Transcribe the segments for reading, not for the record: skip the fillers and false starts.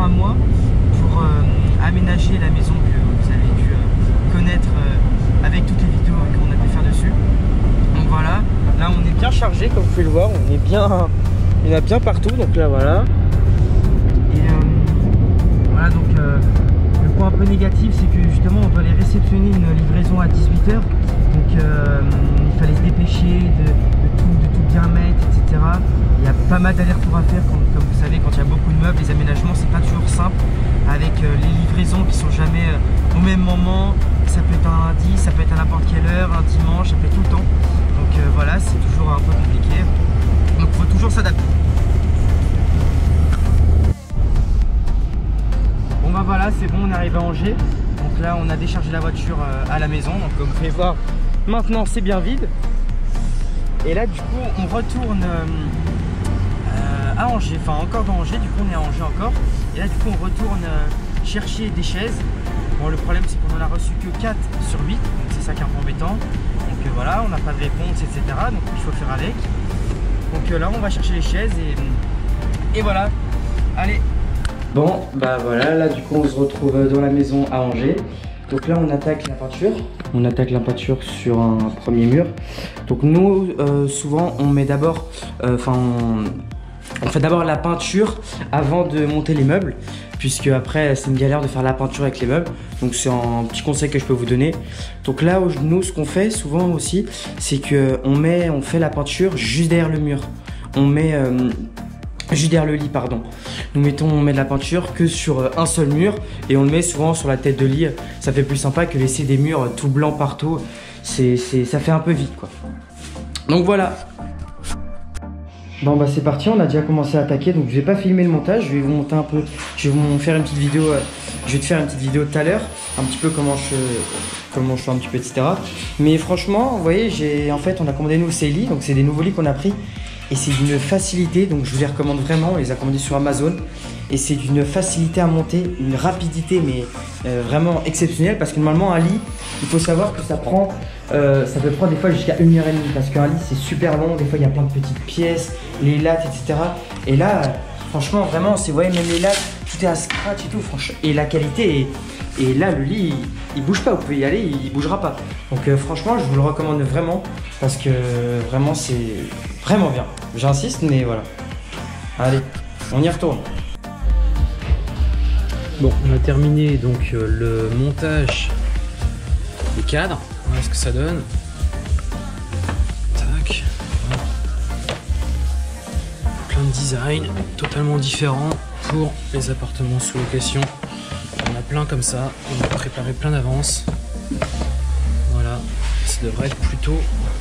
à moi pour aménager la maison que vous avez dû connaître avec toutes les vidéos qu'on a pu faire dessus. Donc voilà, là on est bien chargé comme vous pouvez le voir, on est bien, il y en a bien partout, donc là voilà. Et voilà, donc le point un peu négatif c'est que justement on doit aller réceptionner une livraison à 18 h, donc il fallait se dépêcher de tout bien mettre, etc. Il y a pas mal d'allers-retours à faire, comme vous savez, quand il y a beaucoup de meubles, les aménagements c'est pas toujours simple avec les livraisons qui sont jamais au même moment. Ça peut être un lundi, ça peut être à n'importe quelle heure, un dimanche, ça peut être tout le temps. Donc voilà, c'est toujours un peu compliqué. Donc il faut toujours s'adapter. Bon bah voilà, c'est bon, on est arrivé à Angers. Donc là on a déchargé la voiture à la maison. Donc comme vous pouvez voir, maintenant c'est bien vide. Et là du coup on retourne à Angers, enfin encore dans Angers, du coup on est à Angers encore. Et là du coup on retourne chercher des chaises. Bon, le problème c'est qu'on en a reçu que 4 sur 8, donc c'est ça qui est un peu embêtant. Donc voilà, on n'a pas de réponse, etc. Donc il faut faire avec. Donc là on va chercher les chaises et voilà. Allez. Bon bah voilà, là du coup on se retrouve dans la maison à Angers. Donc là on attaque la peinture. On attaque la peinture sur un premier mur. Donc nous souvent on met d'abord, on fait d'abord la peinture avant de monter les meubles, puisque après c'est une galère de faire la peinture avec les meubles. Donc c'est un petit conseil que je peux vous donner. Donc là nous ce qu'on fait souvent aussi, c'est que on fait la peinture juste derrière le mur. On met juste derrière le lit, pardon. On met de la peinture que sur un seul mur et on le met souvent sur la tête de lit. Ça fait plus sympa que laisser des murs tout blancs partout. Ça fait un peu vide quoi. Donc voilà. Bon bah c'est parti, on a déjà commencé à attaquer, donc je vais pas filmer le montage, je vais vous monter un peu, je vais vous faire une petite vidéo, je vais te faire une petite vidéo tout à l'heure, un petit peu comment je fais un petit peu, etc. Mais franchement, vous voyez, en fait on a commandé nous ces lits, donc c'est des nouveaux lits qu'on a pris, et c'est d'une facilité, donc je vous les recommande vraiment, on les a commandés sur Amazon, et c'est d'une facilité à monter, une rapidité mais vraiment exceptionnelle, parce que normalement un lit, il faut savoir que ça peut prendre des fois jusqu'à 1h30 parce qu'un lit c'est super long, des fois il y a plein de petites pièces, les lattes, etc. Et là, franchement, vraiment, c'est, ouais, même les lattes, tout est à scratch et tout, franchement. Et la qualité, et là, le lit, il bouge pas, vous pouvez y aller, il bougera pas. Donc franchement, je vous le recommande vraiment parce que vraiment, c'est vraiment bien. J'insiste, mais voilà. Allez, on y retourne. Bon, on a terminé donc le montage des cadres. Voilà ce que ça donne. Tac. Plein de designs totalement différents pour les appartements sous location. On a plein comme ça. On a préparé plein d'avance. Voilà. Ça devrait être plutôt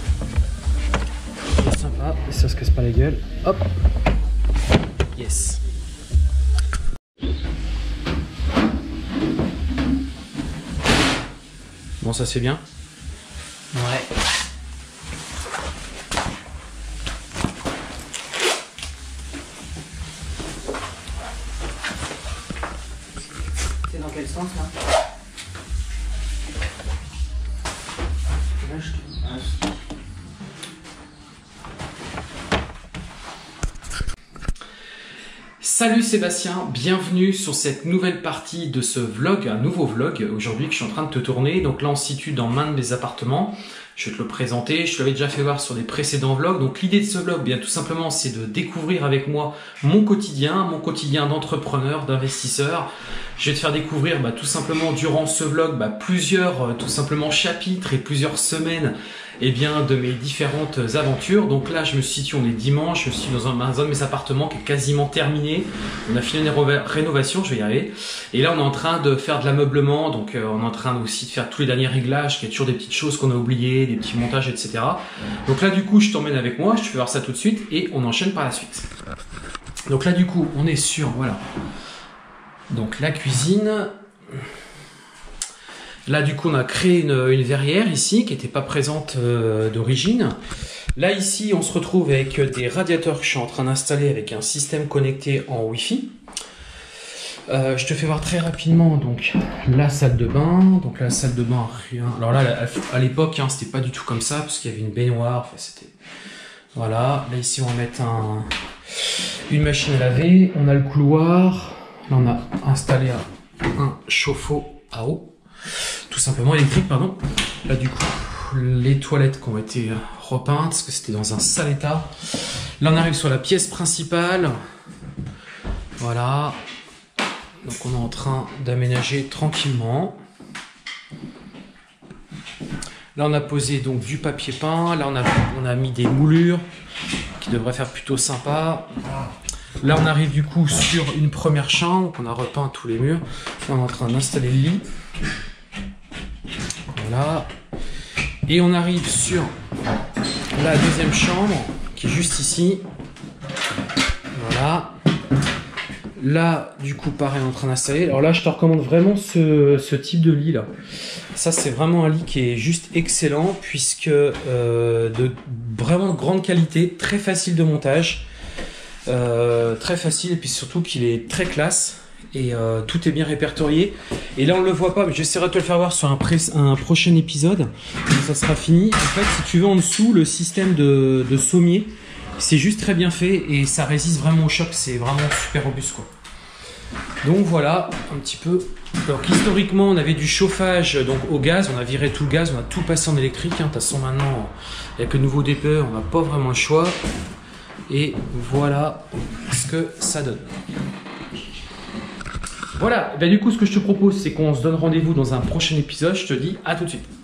sympa. Et ça se casse pas la gueule. Hop. Yes. Bon, ça c'est bien. Ouais. C'est dans quel sens là? Salut Sébastien, bienvenue sur cette nouvelle partie de ce vlog, un nouveau vlog aujourd'hui que je suis en train de te tourner. Donc là on se situe dans l'un de mes appartements, je vais te le présenter, je te l'avais déjà fait voir sur des précédents vlogs. Donc l'idée de ce vlog, bien tout simplement, c'est de découvrir avec moi mon quotidien d'entrepreneur, d'investisseur. Je vais te faire découvrir tout simplement durant ce vlog plusieurs tout simplement chapitres et plusieurs semaines de mes différentes aventures. Donc là je me situe, on est dimanche, je suis dans un de mes appartements qui est quasiment terminé. On a fini une rénovation, je vais y arriver. Et là on est en train de faire de l'ameublement, donc on est en train aussi de faire tous les derniers réglages, qu'il y a toujours des petites choses qu'on a oubliées, des petits montages, etc. Donc là du coup je t'emmène avec moi, je te fais voir ça tout de suite et on enchaîne par la suite. Donc là du coup on est sur, voilà, donc la cuisine. Là du coup on a créé une verrière ici qui n'était pas présente d'origine. Là ici on se retrouve avec des radiateurs que je suis en train d'installer avec un système connecté en Wi-Fi. Je te fais voir très rapidement donc la salle de bain. Donc la salle de bain, rien. Alors là à l'époque c'était pas du tout comme ça parce qu'il y avait une baignoire. Enfin, c'était voilà. Là ici on va mettre une machine à laver. On a le couloir. Là, on a installé un chauffe-eau à eau, tout simplement électrique, pardon. Là, du coup, les toilettes qui ont été repeintes, parce que c'était dans un sale état. Là, on arrive sur la pièce principale. Voilà. Donc, on est en train d'aménager tranquillement. Là, on a posé donc du papier peint. Là, on a mis des moulures qui devraient faire plutôt sympa. Là, on arrive du coup sur une première chambre. On a repeint tous les murs. Là, on est en train d'installer le lit. Voilà. Et on arrive sur la deuxième chambre qui est juste ici. Voilà. Là, du coup, pareil, on est en train d'installer. Alors là, je te recommande vraiment ce type de lit là. Ça, c'est vraiment un lit qui est juste excellent puisque de vraiment grande qualité, très facile de montage, très facile et puis surtout qu'il est très classe et tout est bien répertorié. Et là, on le voit pas, mais j'essaierai de te le faire voir sur un prochain épisode. Ça sera fini. En fait, si tu veux en dessous, le système de sommier, c'est juste très bien fait et ça résiste vraiment au choc. C'est vraiment super robuste, quoi. Donc voilà, un petit peu. Donc historiquement, on avait du chauffage donc au gaz, on a viré tout le gaz, on a tout passé en électrique. De toute façon, maintenant, avec le nouveau DPE, on n'a pas vraiment le choix. Et voilà ce que ça donne. Voilà, et bien, du coup, ce que je te propose, c'est qu'on se donne rendez-vous dans un prochain épisode. Je te dis à tout de suite.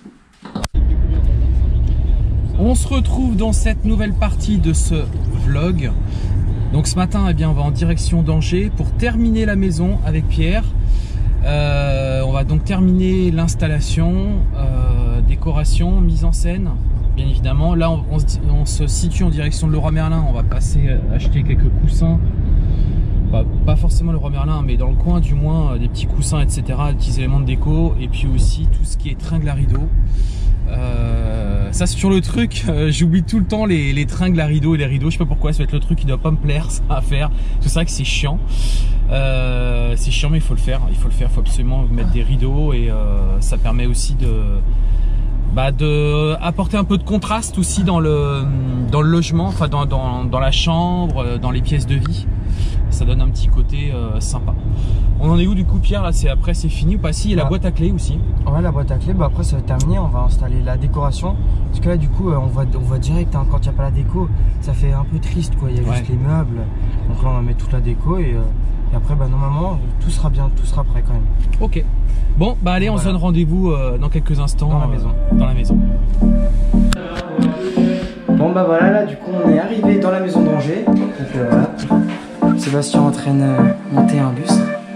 On se retrouve dans cette nouvelle partie de ce vlog. Donc ce matin, eh bien, on va en direction d'Angers pour terminer la maison avec Pierre. On va donc terminer l'installation, décoration, mise en scène, bien évidemment. Là, on se situe en direction de Leroy Merlin. On va passer acheter quelques coussins. Pas forcément Leroy Merlin, mais dans le coin du moins, des petits coussins, etc., des petits éléments de déco. Et puis aussi tout ce qui est tringles à rideaux. Ça, c'est sur le truc, j'oublie tout le temps les tringles à rideaux et les rideaux. Je sais pas pourquoi, ça va être le truc qui doit pas me plaire, ça à faire. C'est vrai que c'est chiant. C'est chiant, mais il faut le faire. Il faut absolument mettre des rideaux et ça permet aussi de apporter un peu de contraste aussi dans le logement, enfin dans la chambre, dans les pièces de vie. Ça donne un petit côté sympa. On en est où du coup, Pierre? Là, après c'est fini ou pas? Si, il y a la boîte à clés aussi. Ouais, la boîte à clés, après ça va terminer, on va installer la décoration. Parce que là du coup on voit direct, hein, quand il n'y a pas la déco, ça fait un peu triste quoi, il y a juste les meubles. Donc là on va mettre toute la déco et après normalement tout sera bien, tout sera prêt quand même. Ok. Bon allez, on se donne rendez-vous dans quelques instants dans la maison. Bon voilà, là du coup on est arrivé dans la maison d'Angers. Donc voilà, Sébastien entraîne monter un bus.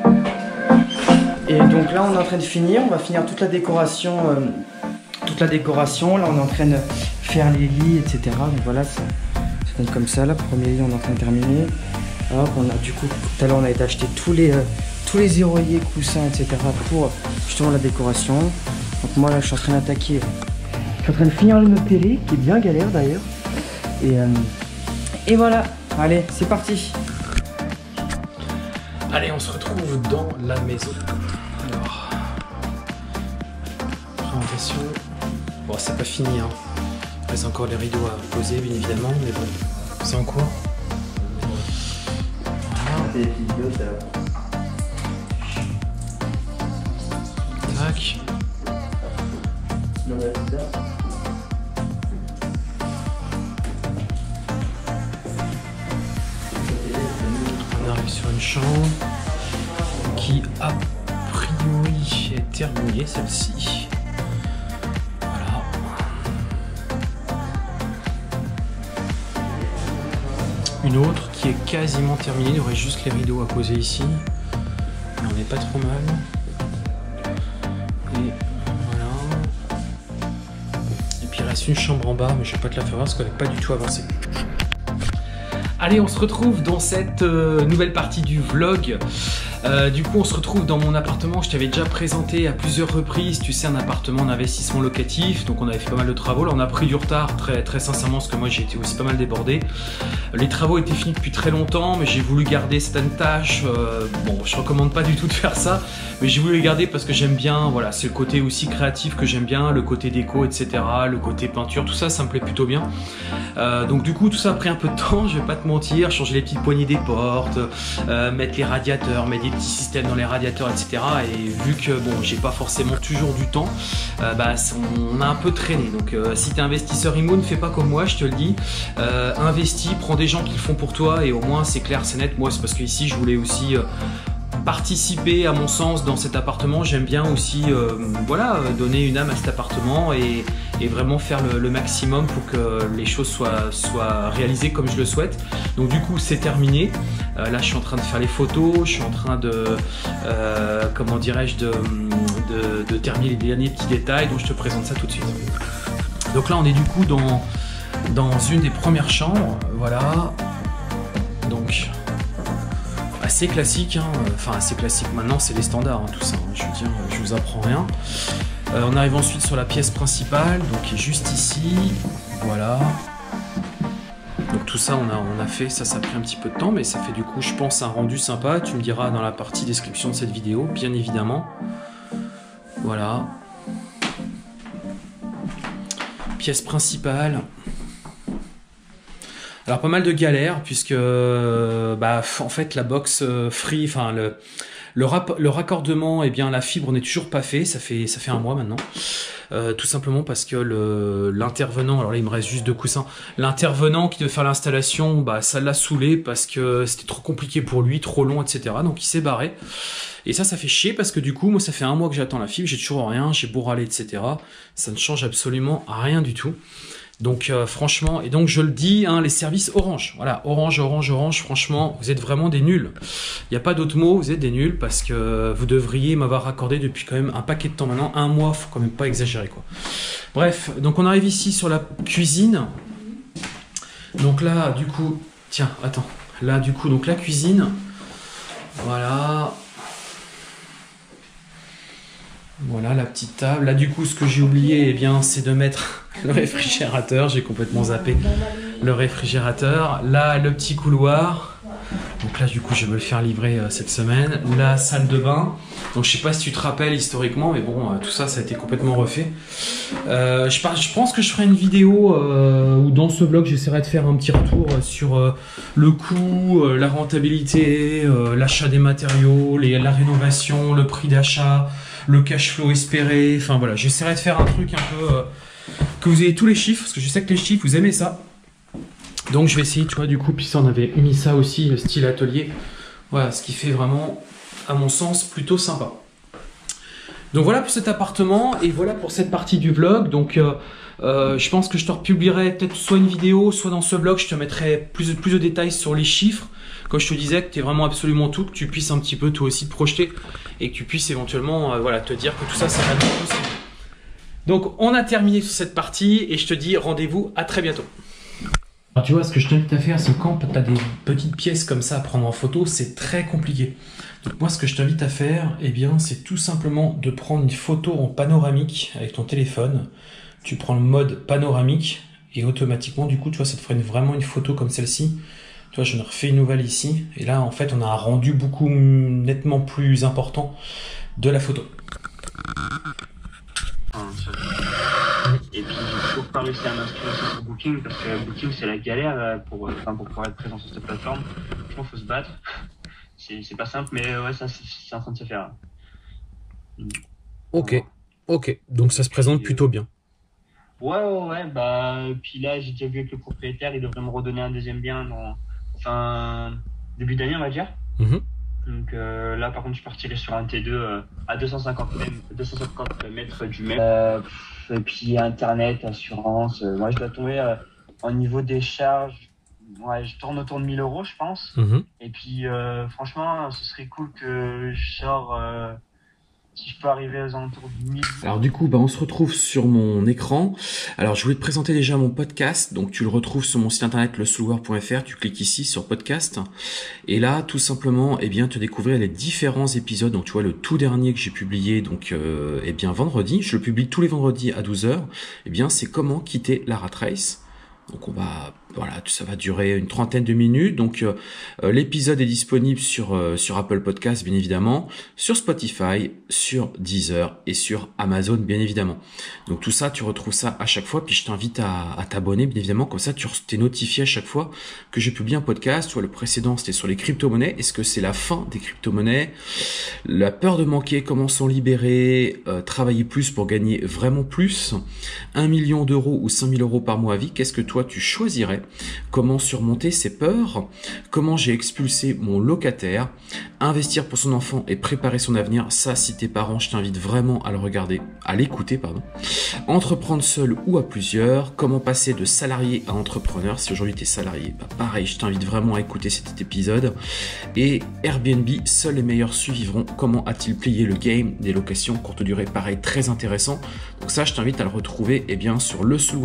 Et donc là on est en train de finir, on va finir toute la décoration. Là on est en train de faire les lits, etc. Donc voilà, ça donne comme ça. Là, premier lit on est en train de terminer. Alors on a du coup, tout à l'heure on a été acheter tous les oreillers, coussins, etc. pour justement la décoration. Donc moi là je suis en train d'attaquer. Je suis en train de finir le meuble télé, qui est bien galère d'ailleurs. Et voilà, allez, c'est parti. Allez, on se retrouve dans la maison. Alors, présentation. Bon, c'est pas fini, hein. Il reste encore les rideaux à poser, bien évidemment, mais bon, c'est en cours. Voilà. Tac. On arrive sur une chambre qui a priori est terminée, celle-ci. Voilà. Une autre qui est quasiment terminée, il y aurait juste les rideaux à poser ici. Mais on n'est pas trop mal. Et voilà. Et puis il reste une chambre en bas, mais je vais pas te la faire voir parce qu'elle n'est pas du tout avancée. Allez, on se retrouve dans cette nouvelle partie du vlog. Du coup, on se retrouve dans mon appartement. Je t'avais déjà présenté à plusieurs reprises, tu sais, un appartement d'investissement locatif. Donc on avait fait pas mal de travaux. Là, on a pris du retard, très sincèrement, parce que moi j'ai été aussi pas mal débordé. Les travaux étaient finis depuis très longtemps, mais j'ai voulu garder certaines tâches. Bon, je recommande pas du tout de faire ça, mais j'ai voulu les garder parce que j'aime bien. Voilà, c'est le côté aussi créatif que j'aime bien, le côté déco, etc. Le côté peinture, tout ça, ça me plaît plutôt bien. Donc du coup, tout ça a pris un peu de temps, je vais pas te mentir. Changer les petites poignées des portes, mettre les radiateurs, mettre des petits systèmes dans les radiateurs, etc. Et vu que bon, j'ai pas forcément toujours du temps, on a un peu traîné. Donc si tu es investisseur immo, ne fais pas comme moi, je te le dis. Investis, prends des gens qui le font pour toi et au moins c'est clair, c'est net. Moi c'est parce que ici je voulais aussi participer à mon sens dans cet appartement. J'aime bien aussi voilà, donner une âme à cet appartement et vraiment faire le maximum pour que les choses soient réalisées comme je le souhaite. Donc du coup c'est terminé. Là je suis en train de faire les photos, je suis en train de comment dirais-je, de terminer les derniers petits détails, donc je te présente ça tout de suite. Donc là on est du coup dans une des premières chambres, voilà. Donc assez classique, hein. Enfin assez classique, maintenant c'est les standards, hein, tout ça, hein. Je veux dire, je vous apprends rien. On arrive ensuite sur la pièce principale, donc qui est juste ici, voilà. Donc tout ça on a fait, ça a pris un petit peu de temps, mais ça fait du coup je pense un rendu sympa, tu me diras dans la partie description de cette vidéo, bien évidemment. Voilà. Pièce principale. Alors pas mal de galères puisque en fait la box free, enfin le raccordement, eh bien la fibre n'est toujours pas fait, ça fait un mois maintenant. Tout simplement parce que l'intervenant, alors là il me reste juste 2 coussins, l'intervenant qui devait faire l'installation, ça l'a saoulé parce que c'était trop compliqué pour lui, trop long, etc. Donc il s'est barré. Et ça fait chier parce que du coup, moi ça fait un mois que j'attends la fibre, j'ai toujours rien, j'ai beau râler, etc. Ça ne change absolument rien du tout. Donc franchement, et donc je le dis, hein, les services Orange, voilà, Orange, franchement, vous êtes vraiment des nuls. Il n'y a pas d'autre mot, vous êtes des nuls parce que vous devriez m'avoir raccordé depuis quand même un paquet de temps maintenant, un mois, faut quand même pas exagérer quoi. Bref, donc on arrive ici sur la cuisine. Donc là, du coup, tiens, attends, là du coup, donc la cuisine, voilà. Voilà la petite table. Là du coup ce que j'ai oublié, eh bien, c'est de mettre le réfrigérateur. J'ai complètement zappé le réfrigérateur. Là le petit couloir. Donc là du coup je vais me le faire livrer cette semaine. La salle de bain. Donc je sais pas si tu te rappelles historiquement, mais bon tout ça a été complètement refait. Je pense que je ferai une vidéo où dans ce vlog j'essaierai de faire un petit retour sur le coût, la rentabilité, l'achat des matériaux, la rénovation, le prix d'achat, le cash flow espéré, enfin voilà, j'essaierai de faire un truc un peu que vous ayez tous les chiffres, parce que je sais que les chiffres, vous aimez ça. Donc je vais essayer, tu vois, du coup, puis ça on avait mis ça aussi, le style atelier. Voilà, ce qui fait vraiment, à mon sens, plutôt sympa. Donc voilà pour cet appartement, et voilà pour cette partie du vlog. Donc je pense que je te republierai peut-être soit une vidéo, soit dans ce vlog, je te mettrai plus de détails sur les chiffres. Comme je te disais, que tu es vraiment absolument tout, que tu puisses un petit peu toi aussi te projeter et que tu puisses éventuellement voilà, te dire que tout ça, c'est vraiment possible. Donc on a terminé sur cette partie et je te dis rendez-vous à très bientôt. Alors tu vois, ce que je t'invite à faire, c'est quand tu as des petites pièces comme ça à prendre en photo, c'est très compliqué. Donc moi, ce que je t'invite à faire, eh bien, c'est tout simplement de prendre une photo en panoramique avec ton téléphone. Tu prends le mode panoramique et automatiquement, du coup, tu vois, ça te ferait vraiment une photo comme celle-ci. Tu vois, je refais une nouvelle ici. Et là, en fait, on a un rendu beaucoup nettement plus important de la photo. Et puis j'ai toujours pas réussi à m'inscrire aussi sur Booking parce que Booking c'est la galère pour pouvoir être présent sur cette plateforme. Franchement faut se battre. C'est pas simple mais ouais ça c'est en train de se faire. Ok, donc ça se présente plutôt bien. Ouais, puis là j'ai déjà vu avec le propriétaire, il devrait me redonner un deuxième bien dans début d'année on va dire. Donc là par contre je partirai sur un T2 à 250 mètres du mètre. Et puis internet, assurance, moi je dois tomber au niveau des charges, ouais, je tourne autour de 1000 € je pense. Et puis franchement ce serait cool que je sors, si je peux arriver aux alentours de 1000. Alors du coup, on se retrouve sur mon écran. Alors je voulais te présenter déjà mon podcast. Donc tu le retrouves sur mon site internet lesolower.fr. Tu cliques ici sur podcast. Et là, tout simplement, eh bien, tu découvrir les différents épisodes. Donc tu vois le tout dernier que j'ai publié, donc eh bien vendredi. Je le publie tous les vendredis à 12 h. Eh bien, c'est comment quitter la rat race. Donc on va voilà, ça va durer une trentaine de minutes. Donc l'épisode est disponible sur Apple Podcast, bien évidemment, sur Spotify, sur Deezer et sur Amazon, bien évidemment. Donc tout ça, tu retrouves ça à chaque fois. Puis je t'invite à t'abonner, bien évidemment, comme ça tu t'es notifié à chaque fois que je publie un podcast. Soit le précédent, c'était sur les crypto-monnaies. Est-ce que c'est la fin des crypto-monnaies? La peur de manquer, comment s'en libérer? Travailler plus pour gagner vraiment plus? 1 million d'euros ou 5 000 euros par mois à vie, qu'est-ce que toi tu choisirais? Comment surmonter ses peurs? Comment j'ai expulsé mon locataire? Investir pour son enfant et préparer son avenir, ça, si t'es parent, je t'invite vraiment à le regarder, à l'écouter, pardon. Entreprendre seul ou à plusieurs, comment passer de salarié à entrepreneur? Si aujourd'hui t'es salarié, bah pareil, je t'invite vraiment à écouter cet épisode. Et Airbnb, seuls les meilleurs survivront, comment a-t-il plié le game des locations courte durée? Pareil, très intéressant. Donc ça, je t'invite à le retrouver sur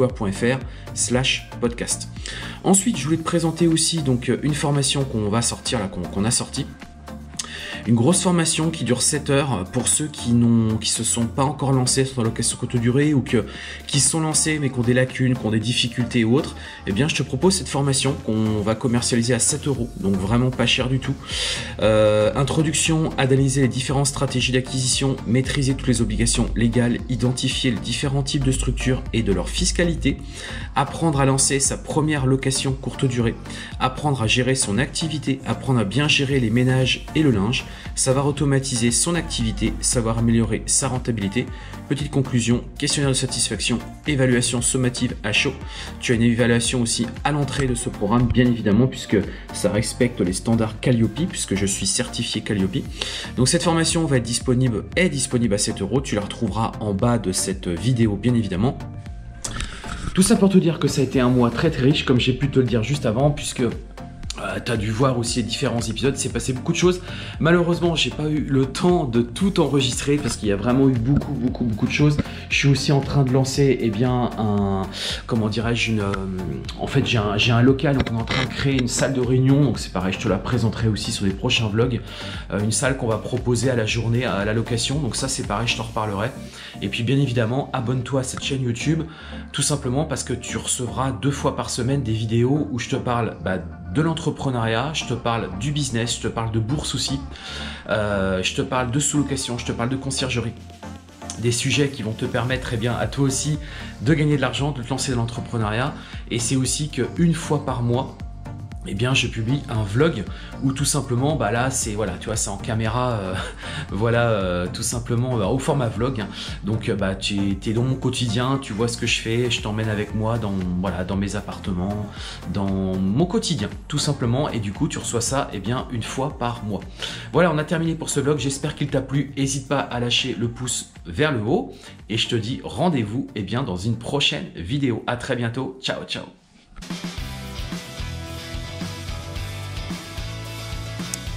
lesouloueur.fr/podcast. Ensuite, je voulais te présenter aussi donc une formation qu'on a sortie. Une grosse formation qui dure 7 heures pour ceux qui se sont pas encore lancés sur la location courte durée ou qui sont lancés mais qui ont des lacunes, qui ont des difficultés ou autres. Eh bien, je te propose cette formation qu'on va commercialiser à 7 euros, donc vraiment pas cher du tout. Introduction, analyser les différentes stratégies d'acquisition, maîtriser toutes les obligations légales, identifier les différents types de structures et de leur fiscalité, apprendre à lancer sa première location courte durée, apprendre à gérer son activité, apprendre à bien gérer les ménages et le linge, savoir automatiser son activité, savoir améliorer sa rentabilité. Petite conclusion, questionnaire de satisfaction, évaluation sommative à chaud. Tu as une évaluation aussi à l'entrée de ce programme, bien évidemment, puisque ça respecte les standards Calliope, puisque je suis certifié Calliope. Donc cette formation est disponible à 7 euros. Tu la retrouveras en bas de cette vidéo, bien évidemment. Tout ça pour te dire que ça a été un mois très très riche, comme j'ai pu te le dire juste avant, puisque tu as dû voir aussi les différents épisodes, il s'est passé beaucoup de choses. Malheureusement, j'ai pas eu le temps de tout enregistrer parce qu'il y a vraiment eu beaucoup de choses. Je suis aussi en train de lancer en fait j'ai un local, donc on est en train de créer une salle de réunion, donc c'est pareil, je te la présenterai aussi sur les prochains vlogs. Une salle qu'on va proposer à la journée, à la location, donc ça c'est pareil, je t'en reparlerai. Et puis bien évidemment, abonne-toi à cette chaîne YouTube, tout simplement parce que tu recevras 2 fois par semaine des vidéos où je te parle de l'entrepreneuriat, je te parle du business, je te parle de bourse aussi, je te parle de sous-location, je te parle de conciergerie. Des sujets qui vont te permettre à toi aussi de gagner de l'argent, de te lancer dans l'entrepreneuriat. Et c'est aussi qu'une fois par mois, je publie un vlog où tout simplement, là c'est c'est en caméra, tout simplement au format vlog. Donc tu es dans mon quotidien, tu vois ce que je fais, je t'emmène avec moi dans mes appartements, dans mon quotidien, tout simplement. Et du coup, tu reçois ça une fois par mois. Voilà, on a terminé pour ce vlog. J'espère qu'il t'a plu. N'hésite pas à lâcher le pouce vers le haut et je te dis rendez-vous dans une prochaine vidéo. À très bientôt. Ciao, ciao.